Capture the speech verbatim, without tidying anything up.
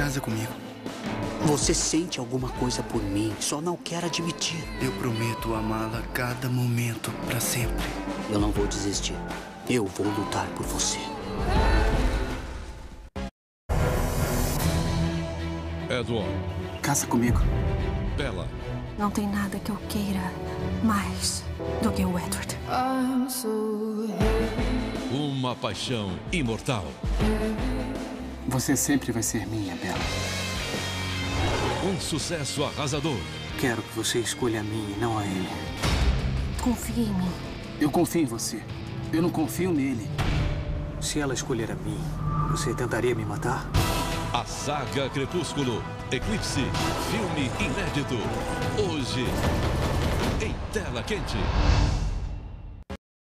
casa comigo. Você sente alguma coisa por mim, só não quer admitir. Eu prometo amá-la a cada momento, pra sempre. Eu não vou desistir. Eu vou lutar por você. Edward. Casa comigo. Bella. Não tem nada que eu queira mais do que o Edward. Uma paixão imortal. Você sempre vai ser minha, Bella. Um sucesso arrasador. Quero que você escolha a mim e não a ele. Confie em mim. Eu confio em você. Eu não confio nele. Se ela escolher a mim, você tentaria me matar? A saga Crepúsculo. Eclipse. Filme inédito. Hoje, em tela quente.